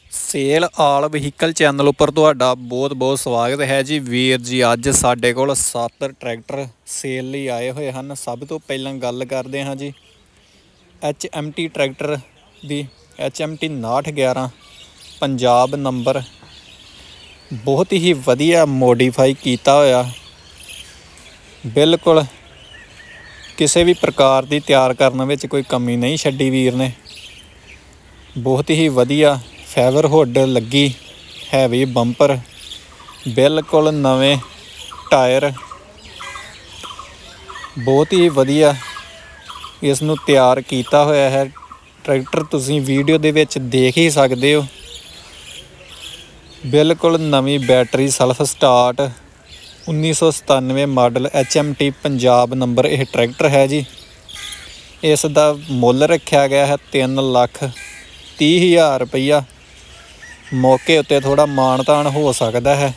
Sale ਆਲ vehicle channel ਉੱਪਰ ਤੁਹਾਡਾ ਬਹੁਤ ਸਵਾਗਤ ਹੈ ਜੀ। ਵੀਰ ਜੀ ਅੱਜ ਸਾਡੇ ਕੋਲ 7 ਟਰੈਕਟਰ ਸੇਲ ਲਈ ਆਏ ਹੋਏ ਹਨ। ਸਭ ਤੋਂ ਪਹਿਲਾਂ ਗੱਲ ਕਰਦੇ ਹਾਂ ਜੀ HMT ਟਰੈਕਟਰ ਦੀ। HMT 5911 ਪੰਜਾਬ ਨੰਬਰ, ਬਹੁਤ ਹੀ ਵਧੀਆ ਮੋਡੀਫਾਈ ਕੀਤਾ ਹੋਇਆ, ਬਿਲਕੁਲ ਕਿਸੇ ਵੀ ਪ੍ਰਕਾਰ ਦੀ ਤਿਆਰ ਕਰਨ ਵਿੱਚ ਕੋਈ ਕਮੀ ਨਹੀਂ ਛੱਡੀ ਵੀਰ ਨੇ। ਬਹੁਤ ਹੀ ਵਧੀਆ ਫਾਈਬਰ ਹੁੱਡ ਲੱਗੀ, ਹੈਵੀ ਬੰਪਰ, ਬਿਲਕੁਲ ਨਵੇਂ ਟਾਇਰ, ਬਹੁਤ ਹੀ ਵਧੀਆ ਇਸ ਨੂੰ ਤਿਆਰ ਕੀਤਾ ਹੋਇਆ ਹੈ। ਟਰੈਕਟਰ ਤੁਸੀਂ ਵੀਡੀਓ ਦੇ ਵਿੱਚ ਦੇਖ ਹੀ ਸਕਦੇ ਹੋ। ਬਿਲਕੁਲ ਨਵੀਂ battery, self start, 1997 model HMT Punjab number ਇਹ ਟਰੈਕਟਰ ਹੈ ਜੀ। ਇਸ ਦਾ ਮੁੱਲ ਰੱਖਿਆ ਗਿਆ ਹੈ 3,30,000 ਰੁਪਈਆ। ਮੌਕੇ ਉੱਤੇ ਥੋੜ੍ਹਾ ਮਾਣ ਤਾਣ ਹੋ ਸਕਦਾ ਹੈ।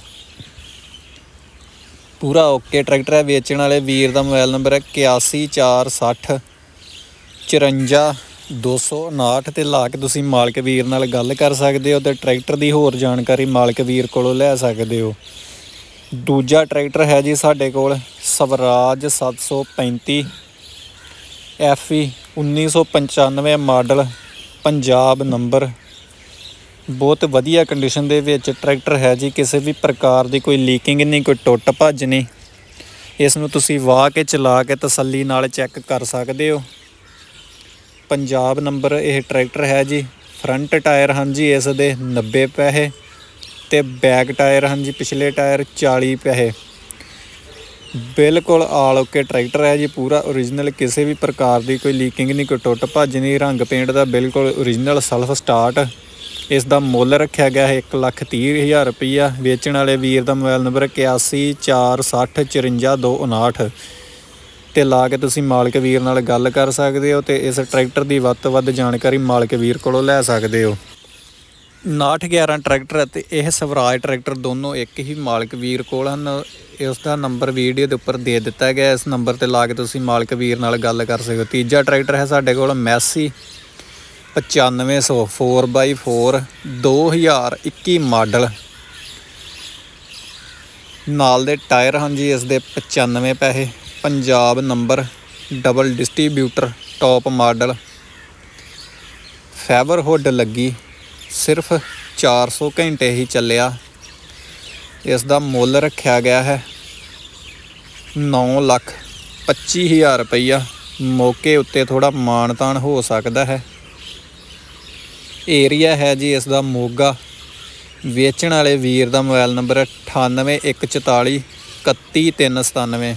ਪੂਰਾ ਓਕੇ ਟਰੈਕਟਰ ਹੈ। ਵੇਚਣ ਵਾਲੇ ਵੀਰ ਦਾ ਮੋਬਾਈਲ ਨੰਬਰ ਹੈ 8146 54 259 'ਤੇ ਲਾ ਕੇ ਤੁਸੀਂ ਮਾਲਕ ਵੀਰ ਨਾਲ ਗੱਲ ਕਰ ਸਕਦੇ ਹੋ ਅਤੇ ਟਰੈਕਟਰ ਦੀ ਹੋਰ ਜਾਣਕਾਰੀ ਮਾਲਕ ਵੀਰ ਕੋਲੋਂ ਲੈ ਸਕਦੇ ਹੋ। ਦੂਜਾ ਟਰੈਕਟਰ ਹੈ ਜੀ ਸਾਡੇ ਕੋਲ Swaraj 735 FE 1995 model Punjab number, ਬਹੁਤ ਵਧੀਆ ਕੰਡੀਸ਼ਨ ਦੇ ਵਿੱਚ ਟਰੈਕਟਰ ਹੈ ਜੀ। ਕਿਸੇ ਵੀ ਪ੍ਰਕਾਰ ਦੀ ਕੋਈ ਲੀਕਿੰਗ ਨਹੀਂ, ਕੋਈ ਟੁੱਟ ਭੱਜ ਨਹੀਂ। ਇਸ ਨੂੰ ਤੁਸੀਂ ਵਾਹ ਕੇ ਚਲਾ ਕੇ ਤਸੱਲੀ ਨਾਲ ਚੈੱਕ ਕਰ ਸਕਦੇ ਹੋ। ਪੰਜਾਬ ਨੰਬਰ ਇਹ ਟਰੈਕਟਰ ਹੈ ਜੀ। ਫਰੰਟ ਟਾਇਰ ਹਨ ਜੀ ਇਸ ਦੇ 90 ਪੈਸੇ ਅਤੇ ਬੈਕ ਟਾਇਰ ਹਨ ਜੀ ਪਿਛਲੇ ਟਾਇਰ 40 ਪੈਸੇ। ਬਿਲਕੁਲ ਆਲ ਓਕੇ ਟਰੈਕਟਰ ਹੈ ਜੀ, ਪੂਰਾ ਓਰੀਜਨਲ, ਕਿਸੇ ਵੀ ਪ੍ਰਕਾਰ ਦੀ ਕੋਈ ਲੀਕਿੰਗ ਨਹੀਂ, ਕੋਈ ਟੁੱਟ ਭੱਜ ਨਹੀਂ। ਰੰਗ ਪੇਂਟ ਦਾ ਬਿਲਕੁਲ ਓਰੀਜਨਲ, ਸੈਲਫ ਸਟਾਰਟ। ਇਸ ਦਾ ਮੁੱਲ ਰੱਖਿਆ ਗਿਆ ਹੈ 1,30,000 ਰੁਪਈਆ। ਵੇਚਣ ਵਾਲੇ ਵੀਰ ਦਾ ਮੋਬਾਈਲ ਨੰਬਰ 8146 54 259 'ਤੇ ਲਾ ਕੇ ਤੁਸੀਂ ਮਾਲਕ ਵੀਰ ਨਾਲ ਗੱਲ ਕਰ ਸਕਦੇ ਹੋ ਅਤੇ ਇਸ ਟਰੈਕਟਰ ਦੀ ਵੱਧ ਤੋਂ ਵੱਧ ਜਾਣਕਾਰੀ ਮਾਲਕ ਵੀਰ ਕੋਲੋਂ ਲੈ ਸਕਦੇ ਹੋ। 5911 ਟਰੈਕਟਰ ਅਤੇ ਇਹ ਸਵਰਾਜ ਟਰੈਕਟਰ ਦੋਨੋਂ ਇੱਕ ਹੀ ਮਾਲਕ ਵੀਰ ਕੋਲ ਹਨ। ਇਸ ਦਾ ਨੰਬਰ ਵੀਡੀਓ ਦੇ ਉੱਪਰ ਦੇ ਦਿੱਤਾ ਗਿਆ। ਇਸ ਨੰਬਰ 'ਤੇ ਲਾ ਕੇ ਤੁਸੀਂ ਮਾਲਕ ਵੀਰ ਨਾਲ ਗੱਲ ਕਰ ਸਕਦੇ ਹੋ। ਤੀਜਾ ਟਰੈਕਟਰ ਹੈ ਸਾਡੇ ਕੋਲ ਮੈਸੀ 9500 4x4 2021 ਮਾਡਲ। ਨਾਲ ਦੇ ਟਾਇਰ ਹਨ ਜੀ ਇਸ ਦੇ 95 ਪੈਸੇ, Punjab number, double distributor, top model, fibre hood ਲੱਗੀ, ਸਿਰਫ 400 ਘੰਟੇ ਹੀ ਚੱਲਿਆ। ਇਸ ਦਾ ਮੁੱਲ ਰੱਖਿਆ ਗਿਆ ਹੈ 9,25,000 ਰੁਪਈਆ। ਮੌਕੇ ਉੱਤੇ ਥੋੜ੍ਹਾ ਮਾਣ ਤਾਣ ਹੋ ਸਕਦਾ ਹੈ। ਏਰੀਆ ਹੈ ਜੀ ਇਸ ਦਾ ਮੋਗਾ। ਵੇਚਣ ਵਾਲੇ ਵੀਰ ਦਾ ਮੋਬਾਈਲ ਨੰਬਰ 9814 31397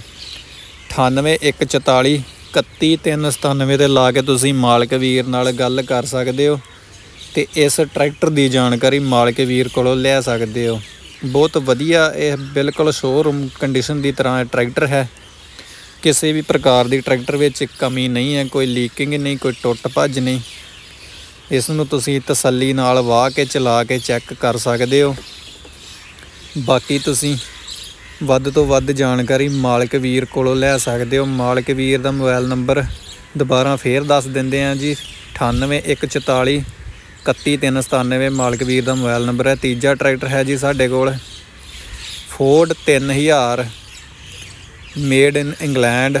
9814 31397 'ਤੇ ਲਾ ਕੇ ਤੁਸੀਂ ਮਾਲਕ ਵੀਰ ਨਾਲ ਗੱਲ ਕਰ ਸਕਦੇ ਹੋ ਅਤੇ ਇਸ ਟਰੈਕਟਰ ਦੀ ਜਾਣਕਾਰੀ ਮਾਲਕ ਵੀਰ ਕੋਲੋਂ ਲੈ ਸਕਦੇ ਹੋ। ਬਹੁਤ ਵਧੀਆ, ਇਹ ਬਿਲਕੁਲ ਸ਼ੋਅਰੂਮ ਕੰਡੀਸ਼ਨ ਦੀ ਤਰ੍ਹਾਂ ਟਰੈਕਟਰ ਹੈ। ਕਿਸੇ ਵੀ ਪ੍ਰਕਾਰ ਦੀ ਟਰੈਕਟਰ ਵਿੱਚ ਕਮੀ ਨਹੀਂ ਹੈ, ਕੋਈ ਲੀਕਿੰਗ ਨਹੀਂ, ਕੋਈ ਟੁੱਟ ਭੱਜ ਨਹੀਂ। ਇਸ ਨੂੰ ਤੁਸੀਂ ਤਸੱਲੀ ਨਾਲ ਵਾਹ ਕੇ ਚਲਾ ਕੇ ਚੈੱਕ ਕਰ ਸਕਦੇ ਹੋ। ਬਾਕੀ ਤੁਸੀਂ ਵੱਧ ਤੋਂ ਵੱਧ ਜਾਣਕਾਰੀ ਮਾਲਕ ਵੀਰ ਕੋਲੋਂ ਲੈ ਸਕਦੇ ਹੋ। ਮਾਲਕ ਵੀਰ ਦਾ ਮੋਬਾਈਲ ਨੰਬਰ ਦੁਬਾਰਾ ਫੇਰ ਦੱਸ ਦਿੰਦੇ ਹਾਂ ਜੀ 9814 31397 ਮਾਲਕ ਵੀਰ ਦਾ ਮੋਬਾਈਲ ਨੰਬਰ ਹੈ। ਤੀਜਾ ਟਰੈਕਟਰ ਹੈ ਜੀ ਸਾਡੇ ਕੋਲ Ford 3000 made in England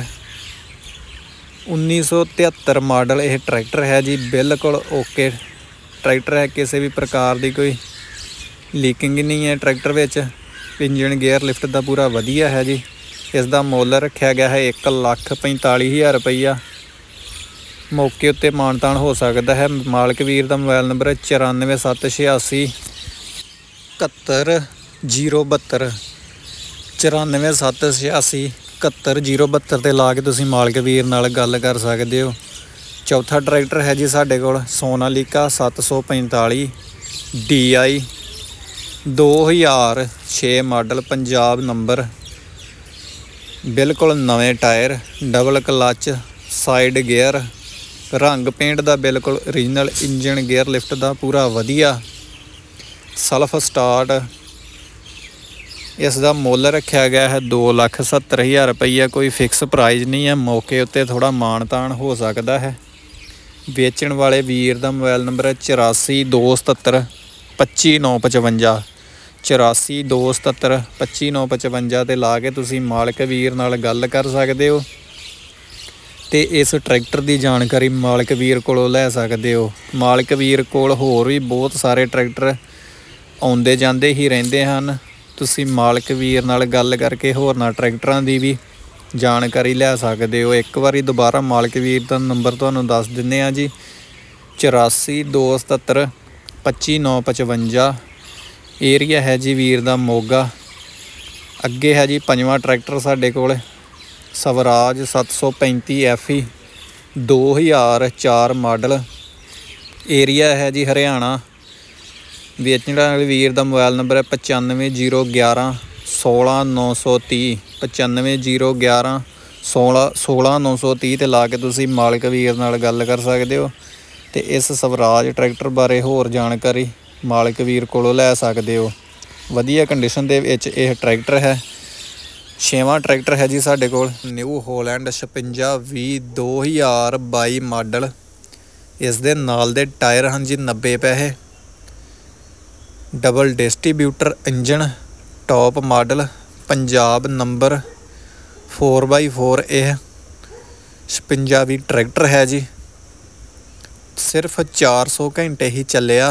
1973 model ਇਹ ਟਰੈਕਟਰ ਹੈ ਜੀ। ਬਿਲਕੁਲ ਓਕੇ ਟਰੈਕਟਰ ਹੈ, ਕਿਸੇ ਵੀ ਪ੍ਰਕਾਰ ਦੀ ਕੋਈ ਲੀਕਿੰਗ ਨਹੀਂ ਹੈ ਟਰੈਕਟਰ ਵਿੱਚ। ਇੰਜਨ ਗੇਅਰ ਲਿਫਟ ਦਾ ਪੂਰਾ ਵਧੀਆ ਹੈ ਜੀ। ਇਸ ਦਾ ਮੁੱਲ ਰੱਖਿਆ ਗਿਆ ਹੈ 1,45,000 ਰੁਪਈਆ। ਮੌਕੇ ਉੱਤੇ ਮਾਨਤਾਨ ਹੋ ਸਕਦਾ ਹੈ। ਮਾਲਕ ਵੀਰ ਦਾ ਮੋਬਾਈਲ ਨੰਬਰ ਹੈ 9476 71072 9476 71072 'ਤੇ ਲਾ ਕੇ ਤੁਸੀਂ ਮਾਲਕ ਵੀਰ ਨਾਲ ਗੱਲ ਕਰ ਸਕਦੇ ਹੋ। ਚੌਥਾ ਟਰੈਕਟਰ ਹੈ ਜੀ ਸਾਡੇ ਕੋਲ Sonalika 745 DI 2006 model, Punjab number, ਬਿਲਕੁਲ ਨਵੇਂ tyre, double clutch, side gear, ਰੰਗ ਪੇਂਟ ਦਾ ਬਿਲਕੁਲ ਓਰੀਜਨਲ, ਇੰਜਨ ਗੇਅਰ ਲਿਫਟ ਦਾ ਪੂਰਾ ਵਧੀਆ, ਸੈਲਫ ਸਟਾਰਟ। ਇਸ ਦਾ ਮੁੱਲ ਰੱਖਿਆ ਗਿਆ ਹੈ 2,70,000 ਰੁਪਈਆ। ਕੋਈ ਫਿਕਸ ਪ੍ਰਾਈਜ਼ ਨਹੀਂ ਹੈ, ਮੌਕੇ ਉੱਤੇ ਥੋੜ੍ਹਾ ਮਾਣ ਤਾਣ ਹੋ ਸਕਦਾ ਹੈ। ਵੇਚਣ ਵਾਲੇ ਵੀਰ ਦਾ ਮੋਬਾਈਲ ਨੰਬਰ ਹੈ 84 277 25955 84 277 25955 ਤੇ ਲਾ ਕੇ ਤੁਸੀਂ ਮਾਲਕ ਵੀਰ ਨਾਲ ਗੱਲ ਕਰ ਸਕਦੇ ਹੋ ਤੇ ਇਸ ਟਰੈਕਟਰ ਦੀ ਜਾਣਕਾਰੀ ਮਾਲਕ ਵੀਰ ਕੋਲੋਂ ਲੈ ਸਕਦੇ ਹੋ। ਮਾਲਕ ਵੀਰ ਕੋਲ ਹੋਰ ਵੀ ਬਹੁਤ ਸਾਰੇ ਟਰੈਕਟਰ ਆਉਂਦੇ ਜਾਂਦੇ ਹੀ ਰਹਿੰਦੇ ਹਨ। ਤੁਸੀਂ ਮਾਲਕ ਵੀਰ ਨਾਲ ਗੱਲ ਕਰਕੇ ਹੋਰਨਾਂ ਟਰੈਕਟਰਾਂ ਦੀ ਵੀ ਜਾਣਕਾਰੀ ਲੈ ਸਕਦੇ ਹੋ। ਇੱਕ ਵਾਰੀ ਦੁਬਾਰਾ ਮਾਲਕ ਵੀਰ ਦਾ ਨੰਬਰ ਤੁਹਾਨੂੰ ਦੱਸ ਦਿੰਦੇ ਹਾਂ ਜੀ, 84 277 25955। ਏਰੀਆ ਹੈ ਜੀ ਵੀਰ ਦਾ ਮੋਗਾ। ਅੱਗੇ ਹੈ ਜੀ 5ਵਾਂ ਟਰੈਕਟਰ ਸਾਡੇ ਕੋਲ, ਸਵਰਾਜ 735 FE 2004 ਮਾਡਲ। ਏਰੀਆ ਹੈ ਜੀ ਹਰਿਆਣਾ। ਵੇਚਣ ਵਾਲੇ ਵੀਰ ਦਾ ਮੋਬਾਈਲ ਨੰਬਰ ਹੈ 95011 16930 95011 16930 ਤੇ ਲਾ ਕੇ ਤੁਸੀਂ ਮਾਲਕ ਵੀਰ ਨਾਲ ਗੱਲ ਕਰ ਸਕਦੇ ਹੋ ਤੇ ਇਸ ਸਵਰਾਜ ਟਰੈਕਟਰ ਬਾਰੇ ਹੋਰ ਜਾਣਕਾਰੀ ਮਾਲਕ ਵੀਰ ਕੋਲੋਂ ਲੈ ਸਕਦੇ ਹੋ। ਵਧੀਆ ਕੰਡੀਸ਼ਨ ਦੇ ਵਿੱਚ ਇਹ ਟਰੈਕਟਰ ਹੈ। 6ਵਾਂ ਟਰੈਕਟਰ ਹੈ ਜੀ ਸਾਡੇ ਕੋਲ, ਨਿਊ ਹੋਲੈਂਡ 5620 2022 ਮਾਡਲ। ਇਸ ਦੇ ਨਾਲ ਦੇ ਟਾਇਰ ਹਨ ਜੀ 90 ਪੈਸੇ। Double distributor engine, top model, Punjab number, 4x4 ਇਹ 5620 ਟਰੈਕਟਰ ਹੈ ਜੀ। ਸਿਰਫ 400 ਘੰਟੇ ਹੀ ਚੱਲਿਆ।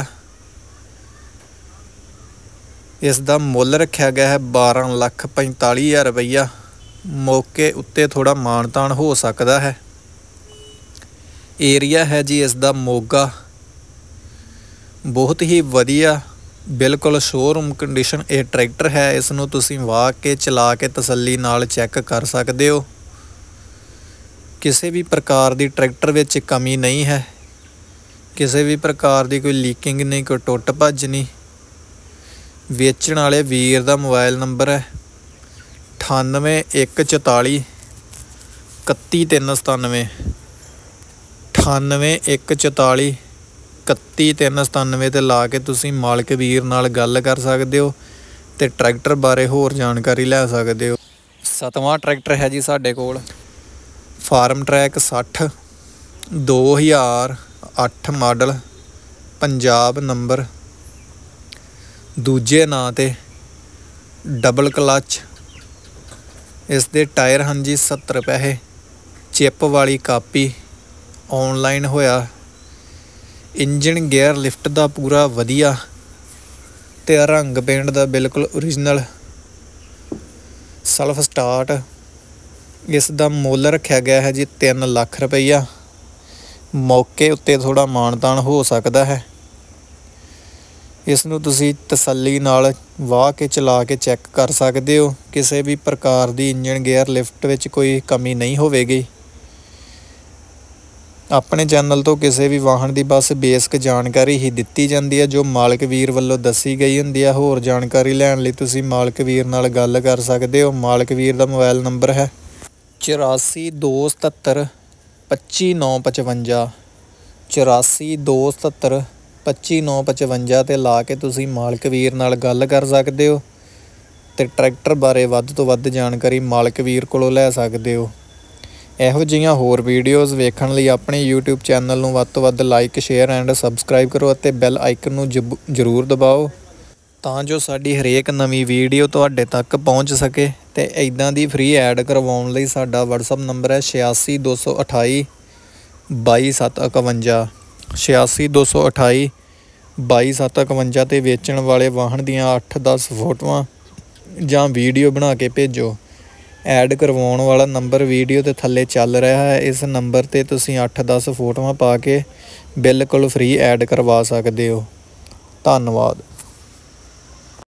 ਇਸ ਦਾ ਮੁੱਲ ਰੱਖਿਆ ਗਿਆ ਹੈ 12,45,000 ਰੁਪਈਆ। ਮੌਕੇ ਉੱਤੇ ਥੋੜ੍ਹਾ ਮਾਣ-ਤਾਣ ਹੋ ਸਕਦਾ ਹੈ। ਏਰੀਆ ਹੈ ਜੀ ਇਸ ਦਾ ਮੋਗਾ। ਬਹੁਤ ਹੀ ਵਧੀਆ, ਬਿਲਕੁਲ ਸ਼ੋਰੂਮ ਕੰਡੀਸ਼ਨ ਇਹ ਟਰੈਕਟਰ ਹੈ। ਇਸ ਨੂੰ ਤੁਸੀਂ ਵਾਹ ਕੇ ਚਲਾ ਕੇ ਤਸੱਲੀ ਨਾਲ ਚੈੱਕ ਕਰ ਸਕਦੇ ਹੋ। ਕਿਸੇ ਵੀ ਪ੍ਰਕਾਰ ਦੀ ਟਰੈਕਟਰ ਵਿੱਚ ਕਮੀ ਨਹੀਂ ਹੈ। ਕਿਸੇ ਵੀ ਪ੍ਰਕਾਰ ਦੀ ਕੋਈ ਲੀਕਿੰਗ ਨਹੀਂ, ਕੋਈ ਟੁੱਟ ਭੱਜ ਨਹੀਂ। ਵੇਚਣ ਵਾਲੇ ਵੀਰ ਦਾ ਮੋਬਾਈਲ ਨੰਬਰ ਹੈ 98144 31397 98144 31397 ਤੇ ਲਾ ਕੇ ਤੁਸੀਂ ਮਾਲਕ ਵੀਰ ਨਾਲ ਗੱਲ ਕਰ ਸਕਦੇ ਹੋ ਤੇ ਟਰੈਕਟਰ ਬਾਰੇ ਹੋਰ ਜਾਣਕਾਰੀ ਲੈ ਸਕਦੇ ਹੋ। 7ਵਾਂ ਟਰੈਕਟਰ ਹੈ ਜੀ ਸਾਡੇ ਕੋਲ, Farmtrac 60 2008 model, Punjab number, ਦੂਜੇ ਨਾਂ ਤੇ, ਡਬਲ ਕਲੱਚ। ਇਸ ਦੇ ਟਾਇਰ ਹਨ ਜੀ 70 ਪੈਸੇ। ਚਿੱਪ ਵਾਲੀ ਕਾਪੀ, ਔਨਲਾਈਨ ਹੋਇਆ। ਇੰਜਨ ਗੇਅਰ ਲਿਫਟ ਦਾ ਪੂਰਾ ਵਧੀਆ ਤੇ ਰੰਗ ਪੇਂਟ ਦਾ ਬਿਲਕੁਲ ਓਰੀਜਨਲ। Self start. ਇਸ ਦਾ ਮੁੱਲ ਰੱਖਿਆ ਗਿਆ ਹੈ ਜੀ 3 ਲੱਖ ਰੁਪਈਆ। ਮੌਕੇ ਉੱਤੇ ਥੋੜ੍ਹਾ ਮਾਣ-ਤਾਣ ਹੋ ਸਕਦਾ ਹੈ। ਇਸ ਨੂੰ ਤੁਸੀਂ ਤਸੱਲੀ ਨਾਲ ਵਾਹ ਕੇ ਚਲਾ ਕੇ ਚੈੱਕ ਕਰ ਸਕਦੇ ਹੋ। ਕਿਸੇ ਵੀ ਪ੍ਰਕਾਰ ਦੀ ਇੰਜਨ ਗੇਅਰ ਲਿਫਟ ਵਿੱਚ ਕੋਈ ਕਮੀ ਨਹੀਂ ਹੋਵੇਗੀ। ਆਪਣੇ ਚੈਨਲ ਤੋਂ ਕਿਸੇ ਵੀ ਵਾਹਨ ਦੀ ਬਸ ਬੇਸਿਕ ਜਾਣਕਾਰੀ ਹੀ ਦਿੱਤੀ ਜਾਂਦੀ ਹੈ ਜੋ ਮਾਲਕ ਵੀਰ ਵੱਲੋਂ ਦੱਸੀ ਗਈ ਹੁੰਦੀ ਹੈ। ਹੋਰ ਜਾਣਕਾਰੀ ਲੈਣ ਲਈ ਤੁਸੀਂ ਮਾਲਕ ਵੀਰ ਨਾਲ ਗੱਲ ਕਰ ਸਕਦੇ ਹੋ। ਮਾਲਕ ਵੀਰ ਦਾ ਮੋਬਾਈਲ ਨੰਬਰ ਹੈ 84 277 25955 84 277 25955 ਤੇ ਲਾ ਕੇ ਤੁਸੀਂ ਮਾਲਕ ਵੀਰ ਨਾਲ ਗੱਲ ਕਰ ਸਕਦੇ ਹੋ ਤੇ ਟਰੈਕਟਰ ਬਾਰੇ ਵੱਧ ਤੋਂ ਵੱਧ ਜਾਣਕਾਰੀ ਮਾਲਕ ਵੀਰ ਕੋਲੋਂ ਲੈ ਸਕਦੇ ਹੋ। ਇਹੋ ਜਿਹੀਆਂ ਹੋਰ ਵੀਡੀਓਜ਼ ਵੇਖਣ ਲਈ ਆਪਣੇ YouTube ਚੈਨਲ ਨੂੰ ਵੱਧ ਤੋਂ ਵੱਧ ਲਾਈਕ, ਸ਼ੇਅਰ ਐਂਡ ਸਬਸਕ੍ਰਾਈਬ ਕਰੋ ਅਤੇ ਬੈਲ ਆਈਕਨ ਨੂੰ ਜ਼ਰੂਰ ਦਬਾਓ ਤਾਂ ਜੋ ਸਾਡੀ ਹਰੇਕ ਨਵੀਂ ਵੀਡੀਓ ਤੁਹਾਡੇ ਤੱਕ ਪਹੁੰਚ ਸਕੇ। ਤੇ ਇੱਦਾਂ ਦੀ ਫ੍ਰੀ ਐਡ ਕਰਵਾਉਣ ਲਈ ਸਾਡਾ WhatsApp ਨੰਬਰ ਹੈ 86 228 22751 86 228 22751 ਤੇ ਵੇਚਣ ਵਾਲੇ ਵਾਹਨ ਦੀਆਂ 8-10 ਫੋਟੋਆਂ ਜਾਂ ਵੀਡੀਓ ਬਣਾ ਕੇ ਭੇਜੋ। ਐਡ ਕਰਵਾਉਣ ਵਾਲਾ ਨੰਬਰ ਵੀਡੀਓ ਦੇ ਥੱਲੇ ਚੱਲ ਰਿਹਾ ਹੈ। ਇਸ ਨੰਬਰ 'ਤੇ ਤੁਸੀਂ 8-10 ਫੋਟੋਆਂ ਪਾ ਕੇ ਬਿਲਕੁਲ ਫ੍ਰੀ ਐਡ ਕਰਵਾ ਸਕਦੇ ਹੋ। ਧੰਨਵਾਦ।